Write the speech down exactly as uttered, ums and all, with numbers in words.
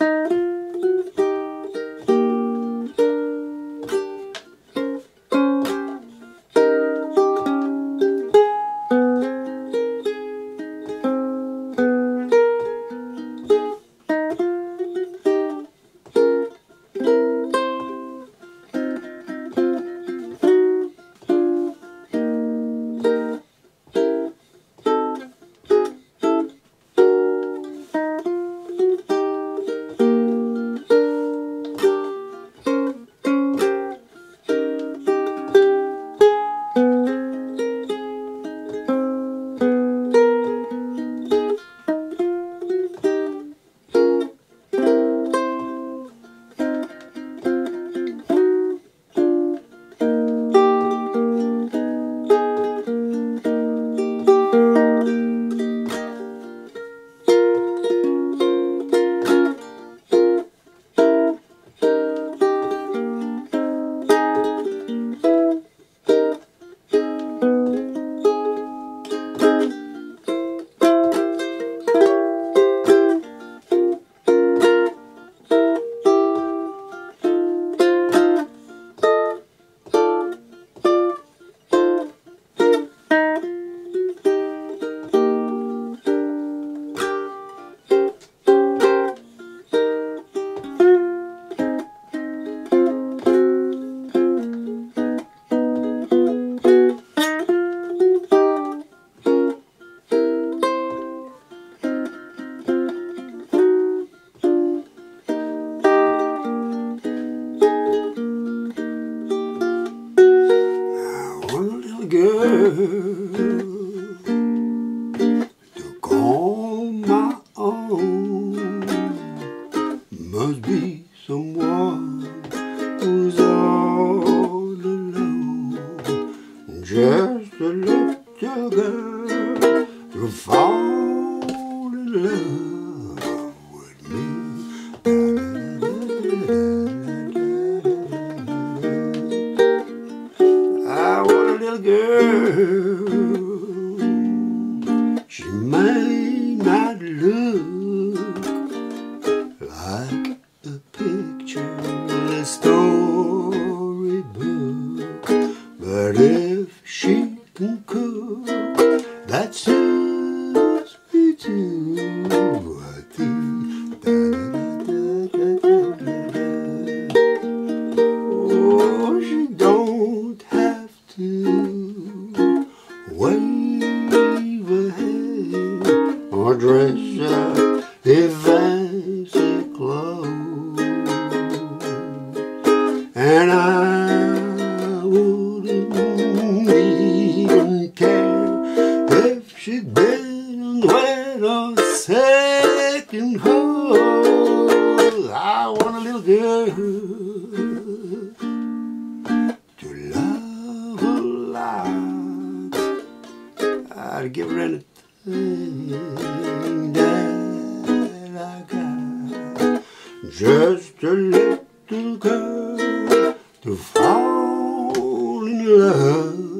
to call my own. Must be someone who's all alone, just a little girl to fall in love with me. I want a little girl. She may not look like a picture in a storybook, but if she can cook, that suits me too. I think. Oh, she don't have to wave her hand or dress up in fancy clothes, and I wouldn't even care if she didn't wet a second hole. I want a little girl to love a lot. I'd give her anything that I got, just a little girl to fall in love